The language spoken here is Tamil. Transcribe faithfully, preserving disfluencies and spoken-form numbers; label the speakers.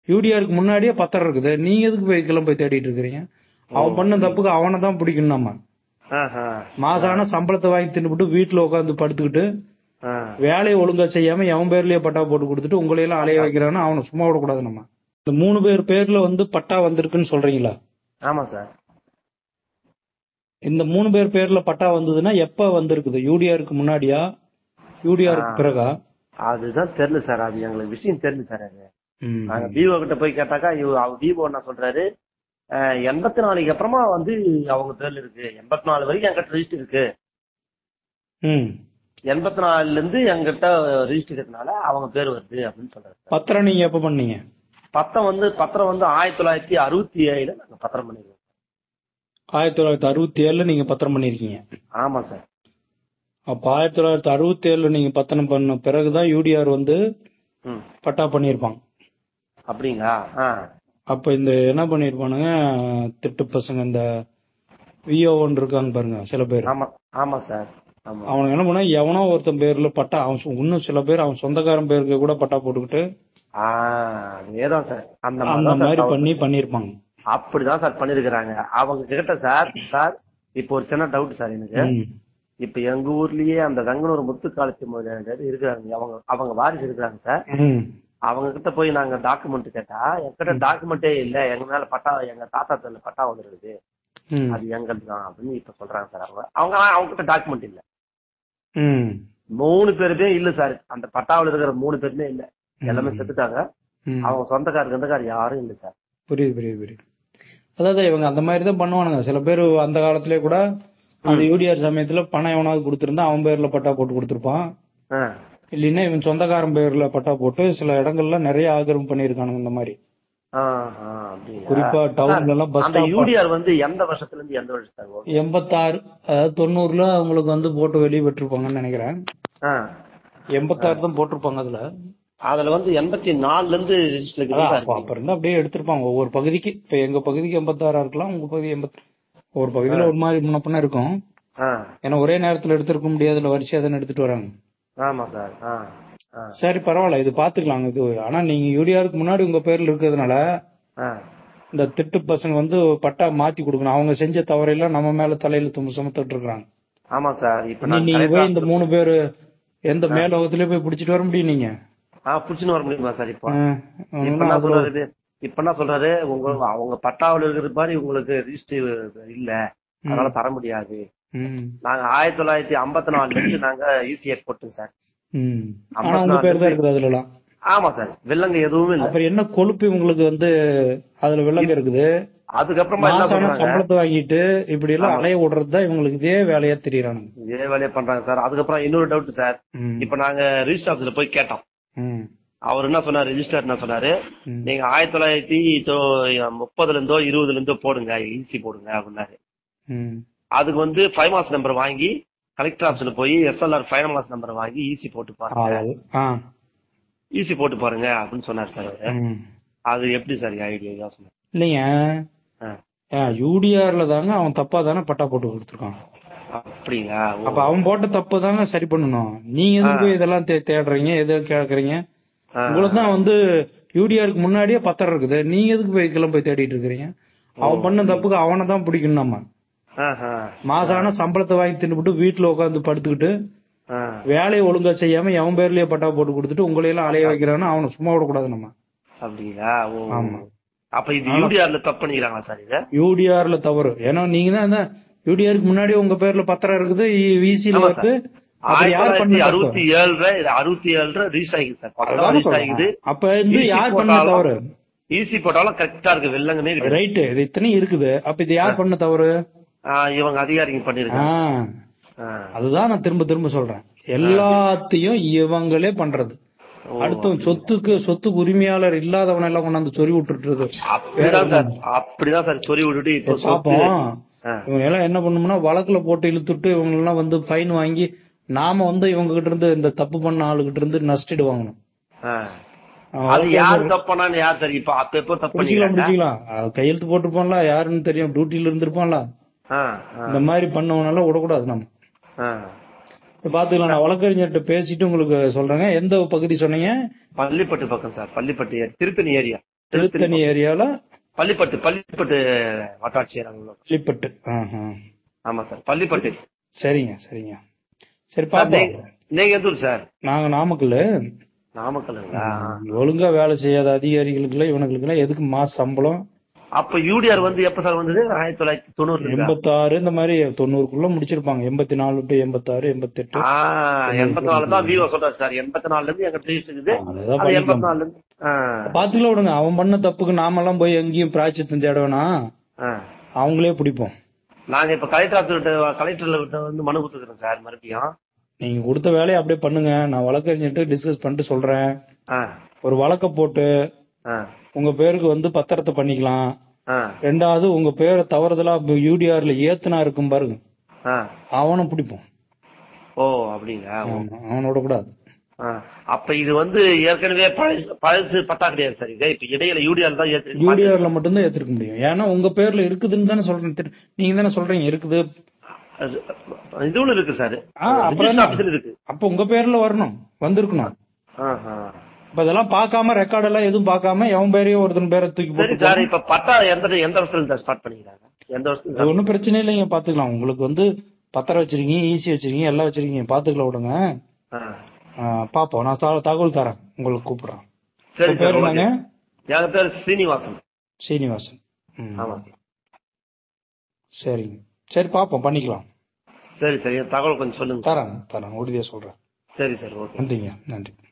Speaker 1: யூடிஆருக்கு முன்னாடியே பத்திரம் இருக்குது, நீங்க எதுக்கு போய் இதெல்லாம் போய் தேடிட்டு இருக்கிறீங்க? அவன் பண்ண தப்புக்கு அவனை தான் பிடிக்கணும். நம்ம மாசான சம்பளத்தை வாங்கி தின்னுபிட்டு வீட்டுல உட்காந்து படுத்துக்கிட்டு வேலையை ஒழுங்கா செய்யாம எவன் பேர்லயே பட்டா போட்டு கொடுத்துட்டு உங்களையெல்லாம் அலைய வைக்கிறான்னு அவனை சும்மா விடக்கூடாது. நம்ம இந்த மூணு பேர் பேர்ல வந்து பட்டா வந்திருக்குன்னு சொல்றீங்களா?
Speaker 2: ஆமா சார்.
Speaker 1: இந்த மூணு பேர் பேர்ல பட்டா வந்ததுன்னா எப்ப வந்திருக்குது? யூடிஆருக்கு முன்னாடியா யூடிஆருக்கு பிறகா?
Speaker 2: அதுதான் தெரியல சார், அது எங்களுக்கு விஷயம் தெரியல சார். அது நாங்க பிஓ கிட்ட போய் கேட்டாக்கா பிஓ என்ன சொல்றாரு, எண்பத்தி நாலுக்கு அப்புறமா வந்து அவங்க பேர்ல இருக்கு, எண்பத்தி நாலு வரைக்கும் என்கிட்ட ரிஜிஸ்டர் இருக்கு, எண்பத்தி நாலுல இருந்து எங்கிட்ட ரிஜிஸ்டர் இருக்கனால அவங்க பேர் வருது அப்படின்னு சொல்றாரு.
Speaker 1: பத்திரம் நீங்க எப்ப பண்ணீங்க?
Speaker 2: பத்திரம் வந்து பத்திரம் வந்து ஆயிரத்தி தொள்ளாயிரத்தி அறுபத்தி ஏழுல நாங்க பத்திரம் பண்ணிருக்கோம்.
Speaker 1: ஆயிரத்தி தொள்ளாயிரத்தி அறுபத்தி ஏழுல நீங்க பத்திரம் பண்ணிருக்கீங்க?
Speaker 2: ஆமா சார்.
Speaker 1: அப்ப ஆயிரத்தி தொள்ளாயிரத்தி அறுபத்தி ஏழுல நீங்க பத்திரம் பண்ண பிறகுதான் யூடிஆர் வந்து பட்டா பண்ணிருப்பாங்க.
Speaker 2: அப்படிங்களா?
Speaker 1: அப்ப இந்த என்ன பண்ணிருப்பானுங்க திட்டு பசங்க, இந்த விஓன்னு இருக்காங்க பாருங்க சில பேர்.
Speaker 2: ஆமா சார்.
Speaker 1: அவனுக்கு என்ன பண்ணா எவனோ ஒருத்தன் பேர்ல பட்டா, அவன் இன்னும் சில பேர் அவன் சொந்தக்காரன் பேருக்கு கூட பட்டா போட்டுக்கிட்டு அந்த மாதிரி பண்ணி பண்ணிருப்பாங்க.
Speaker 2: அப்படிதான் சார் பண்ணிருக்கிறாங்க அவங்க கிட்ட. சார் சார் இப்போ ஒரு சின்ன டவுட் சார் எனக்கு. இப்ப எங்க ஊர்லயே அந்த ரங்கனூர் முத்துக்காலத்தி இருக்கிறாங்க, அவங்க அவங்க வாரிசு இருக்கிறாங்க சார். அவங்க கிட்ட போய் நாங்க டாக்குமெண்ட் கேட்டா என்கிட்ட டாக்குமெண்டே இல்ல, எங்க மேல பட்டா எங்க தாத்தா பேர்ல பட்டா வந்துருக்குது, அது எங்களுக்கு தான் அப்படின்னு இப்ப சொல்றாங்க சார். அவங்க அவங்க அவங்க கிட்ட டாக்குமெண்ட் இல்ல. மூணு பேருமே இல்ல சார், அந்த பட்டாவில் இருக்கிற மூணு பேருமே இல்ல, எல்லாமே செத்துட்டாங்க. அவங்க சொந்தக்காரர் சொந்தக்காரர் யாரும் இல்ல சார்.
Speaker 1: புரியுது புரியுது புரியுது. அதாவது இவங்க அந்த மாதிரிதான் பண்ணுவானுங்க. சில பேர் அந்த காலத்திலே கூட அந்த யூடிஆர் சமயத்துல பணம் எவனாவது கொடுத்திருந்தா அவன் பேர்ல பட்டா போட்டு கொடுத்திருப்பான். இல்லைன்னா இவன் சொந்தக்காரன் பேர்ல பட்டா போட்டு சில இடங்கள்ல நிறைய ஆக்கிரமிப்பு பண்ணிருக்கானுங்க இந்த மாதிரி. குறிப்பா டவுன்ல எல்லாம் பஸ் ஸ்டாப்.
Speaker 2: யூடிஆர் வந்து எந்த வருஷத்துல இருந்து எந்த வருஷம்?
Speaker 1: எண்பத்தாறு, அதாவது தொண்ணூறுல அவங்களுக்கு வந்து போட்டு வெளியே பெற்றிருப்பாங்கன்னு நினைக்கிறேன். எண்பத்தாறு தான் போட்டிருப்பாங்க. அதுல
Speaker 2: அதுல வந்து எண்பத்தி நாலுல இருந்து
Speaker 1: அப்ப இருந்து அப்படியே எடுத்திருப்பாங்க ஒவ்வொரு பகுதிக்கு. இப்ப எங்க பகுதிக்கு எண்பத்தாறா இருக்கலாம், உங்க பகுதி எண்பத்தி ஒவ்வொரு பகுதியில ஒரு மாதிரி முன்னப்பண்ணா இருக்கும். ஏன்னா ஒரே நேரத்துல எடுத்திருக்க முடியாதுல, வரிசையா தானே எடுத்துட்டு வராங்க.
Speaker 2: ஆமா சார்.
Speaker 1: சரி பரவாயில்ல, இது பாத்துக்கலாம் இது. ஆனா நீங்க யூடிஆருக்கு முன்னாடி உங்க பேர்ல இருக்கிறதுனால இந்த திட்டு பசங்க வந்து பட்டா மாத்தி கொடுக்கணும். அவங்க செஞ்ச தவறையெல்லாம் நம்ம மேல தலையில தும்பு சுமத்துட்டு இருக்காங்க.
Speaker 2: ஆமா சார். இப்ப
Speaker 1: நீங்க போய் இந்த மூணு பேரு எந்த மேலோகத்திலயே போய் பிடிச்சிட்டு வர முடியும்? நீங்க
Speaker 2: புடிச்சுன்னு வர முடியுமா சார்? இப்போ என்ன சொல்றாரு, இப்ப என்ன சொல்றாரு, உங்க அவங்க பட்டாவில் இருக்கிற மாதிரி உங்களுக்கு ரிஜிஸ்டர் இல்ல, அதனால தர முடியாது. நாங்க ஆயிரத்தி தொள்ளாயிரத்தி ஐம்பத்தி நாலுல இருந்து நாங்க ஈசிஎஃப் போட்டோம் சார். ஆமா சார். வெள்ளங்க எதுவுமே இல்ல.
Speaker 1: அப்புறம் என்ன கொழுப்பு உங்களுக்கு வந்து அதுல வெள்ளங்க இருக்குது?
Speaker 2: அதுக்கப்புறமா
Speaker 1: சம்பளத்தை வாங்கிட்டு இப்படி எல்லாம் அலைய விடுறதுதான் இவங்களுக்கு இதே வேலையா தெரியுறாங்க.
Speaker 2: இதே வேலையா பண்றாங்க சார். அதுக்கப்புறம் இன்னொரு டவுட் சார். இப்ப நாங்க ரிஜிஸ்டர் ஆபீஸ்ல போய் கேட்டோம். அவர் என்ன சொன்னாரு, ரிஜிஸ்டர் என்ன சொன்னாரு, நீங்க ஆயிரத்தி தொள்ளாயிரத்தி முப்பதுல இருந்தோ இருபதுல இருந்தோ போடுங்க, ஈசி போடுங்க அப்படின்னாரு. அதுக்கு வந்து ஃபைவ் மாஸ் நம்பர் வாங்கி கலெக்டர் ஆபீஸ்ல போய் எஸ்எல்ஆர் ஃபைவ் மாஸ் நம்பர் வாங்கி ஈசி போட்டு பாருங்க, ஈசி போட்டு பாருங்க அப்படின்னு சொன்னாரு சார். அது எப்படி சார் ஐடியா யோசனை?
Speaker 1: இல்லைங்க, யூடிஆர்ல தாங்க அவன் தப்பா தானே பட்டா போட்டு கொடுத்துருக்கான்.
Speaker 2: அப்படிங்களா?
Speaker 1: அப்ப அவன் போட்ட தப்பு தாங்க சரி பண்ணணும். நீங்க எதுக்கு இதெல்லாம் தேடுறீங்க, எது கேக்குறீங்க? உங்களுக்கு தான் வந்து யூடிஆருக்கு முன்னாடியே பத்திரம் இருக்குது, நீங்க எதுக்கு போய் இதெல்லாம் போய் தேடிட்டு இருக்கிறீங்க? அவன் பண்ண தப்புக்கு அவனை தான் பிடிக்கணும். நம்ம மாசான சம்பளத்தை வாங்கி தின்னுபிட்டு வீட்டுல உட்காந்து படுத்துக்கிட்டு வேலையை ஒழுங்கா செய்யாம எவன் பேர்லயே பட்டா போட்டு கொடுத்துட்டு உங்களையெல்லாம் அலைய வைக்கிறான்னு அவனை சும்மா விடக்கூடாது. நம்ம
Speaker 2: அப்படிங்களா? ஆமா. அப்ப இது யூடிஆர்ல தப்பு பண்ணிக்கிறாங்களா சார்? இது
Speaker 1: யூடிஆர்ல தவறு. ஏன்னா நீங்க தான் யூடிஆருக்கு முன்னாடி உங்க பேர்ல பத்திரம் இருக்குது, விசில இருக்கு.
Speaker 2: அறுபத்தி ஏழு அறுபத்தி ஏழு ரிஜிஸ்டர் ஆகிது சார்.
Speaker 1: அப்ப வந்து யார் பண்ண தவறு?
Speaker 2: ஈசி போட்டாலும் கரெக்டா இருக்கு, வெள்ளங்கமே
Speaker 1: ரைட்டு. இது இத்தனையும் இருக்குது. அப்ப இது யார் பண்ண தவறு?
Speaker 2: இவங்க அதிகாரிங்க பண்ணிருக்காங்க.
Speaker 1: அதுதான் நான் திரும்ப திரும்ப சொல்றேன், எல்லாத்தையும் இவங்களே பண்றது. அடுத்த சொத்துக்கு சொத்துக்கு உரிமையாளர் இல்லாதவன எல்லாம் கொண்டாந்து சொறி விட்டுறது.
Speaker 2: அப்படிதான் சார் சொறி விட்டுட்டு இப்ப
Speaker 1: பாப்போம். இவங்க எல்லாம் என்ன பண்ணணும்னா வழக்குல போட்டு இழுத்துட்டு இவங்க எல்லாம் வந்து ஃபைன் வாங்கி நாம வந்து இவங்க கிட்ட இருந்து இந்த தப்பு பண்ண ஆளுகிட்ட இருந்து நஷ்டீடு வாங்கணும். கையெழுத்து போட்டுருப்பான்ல, யாருன்னு தெரியும், டியூட்டில இருந்திருப்பான்ல. இந்த மாதிரி பண்ணவனால விடக்கூடாது. நம்ம பாத்துக்கலாம். நான் வழக்கறிஞர்கிட்ட பேசிட்டு உங்களுக்கு சொல்றேங்க. எந்த பகுதி சொன்னீங்க?
Speaker 2: பள்ளிப்பட்டு பக்கம் சார். பள்ளிப்பட்டு திருத்தணி ஏரியா.
Speaker 1: திருத்தணி ஏரியால
Speaker 2: பள்ளிப்பட்டு பள்ளிப்பட்டு வட்டாட்சியர் அலுவலகம்.
Speaker 1: பள்ளிப்பட்டு.
Speaker 2: ஆமா சார், பள்ளிப்பட்டு.
Speaker 1: சரிங்க சரிங்க. சரி பாப்போம்.
Speaker 2: நீங்க எந்த ஊர் சார்?
Speaker 1: நாங்க நாமக்கல்.
Speaker 2: நாமக்கல்ங்களா?
Speaker 1: ஒழுங்கா வேலை செய்யாத அதிகாரிகளுக்கு இவனுங்களுக்கு எதுக்கு மாச சம்பளம்?
Speaker 2: அப்ப யூடிஆர் வந்து எப்ப சார் வந்தது? ஆயிரத்தி தொள்ளாயிரத்தி தொண்ணூறு
Speaker 1: எண்பத்தி ஆறு இந்த மாதிரி தொண்ணூறுக்குள்ள முடிச்சிருப்பாங்க. எண்பத்தி நாலு டு எண்பத்தி ஆறு எண்பத்தி எட்டு
Speaker 2: எண்பத்தி நாலு தான் விவோ சொல்றாரு சார். எண்பத்தி நாலுல இருந்து எங்க ட்ரீஸ் இருக்குது. எண்பத்தி நாலுல இருந்து
Speaker 1: பாத்துக்கலாம் விடுங்க. அவன் பண்ண தப்புக்கு நாமெல்லாம் போய் எங்கேயும் பிராய்ச்சித்தம் தேட வேணாம், அவங்களே பிடிப்போம்.
Speaker 2: நாங்க இப்ப கலெக்டர் ஆஃபீஸ் கலெக்டர்ல வந்து மனு கொடுத்துக்கிறோம் சார். மறுபடியும்
Speaker 1: நீங்க கொடுத்த வேலையை அப்படியே பண்ணுங்க. நான் வழக்கறிஞர்கிட்ட டிஸ்கஸ் பண்ணிட்டு சொல்றேன். ஒரு வழக்க போட்டு உங்க பேருக்கு வந்து பத்திரத்தை பண்ணிக்கலாம். ரெண்டாவது உங்க பேரை தவறுதலா யூடிஆர்ல ஏத்துனா இருக்கும் பாருங்க, அவனும் பிடிப்போம்.
Speaker 2: ஓ அப்படிங்களா?
Speaker 1: அவனோட கூடாது.
Speaker 2: அப்ப இது வந்து ஏற்கனவே பழசு பத்தா கிடையாது சார். இது இப்ப இடையில யூடிஆர் தான் ஏத்து
Speaker 1: யூடிஆர்ல மட்டும்தான் ஏத்திருக்க முடியும். ஏன்னா உங்க பேர்ல இருக்குதுன்னு தானே சொல்றேன். நீங்க தானே சொல்றீங்க இருக்குது.
Speaker 2: இது ஒண்ணு இருக்கு சார்.
Speaker 1: இருக்கு. அப்ப உங்க பேர்ல வரணும், வந்திருக்கணும். இப்ப இதெல்லாம் பாக்காம ரெக்கார்ட் எல்லாம் எதுவும் பாக்காம எவன் பேரையும் ஒருத்தன் பேரை தூக்கி போட்டு.
Speaker 2: இப்ப பட்டா எந்த எந்த வருஷத்துல ஸ்டார்ட் பண்ணிக்கிறாங்க? எந்த வருஷம்?
Speaker 1: ஒன்னும் பிரச்சனை இல்லைங்க, பாத்துக்கலாம். உங்களுக்கு வந்து பத்திரம் வச்சிருக்கீங்க, ஈஸி வச்சிருக்கீங்க, எல்லாம் வச்சிருக்கீங்க, பாத்துக்கலாம் விடுங்க. பாப்போம். நான் தகவல் தரேன், உங்களுக்கு கூப்பிடுறேன்.
Speaker 2: சரி சார். என் பேர் ஸ்ரீனிவாசன்.
Speaker 1: ஸ்ரீனிவாசன்.
Speaker 2: ஆமா சார்.
Speaker 1: சரிங்க. சரி பாப்போம், பண்ணிக்கலாம்.
Speaker 2: சரி சரி, தகவல் கொஞ்சம் சொல்லுங்க.
Speaker 1: தரேன் தரேன், உறுதியா சொல்றேன்.
Speaker 2: சரி சார், ஓகே.
Speaker 1: நன்றிங்க, நன்றி.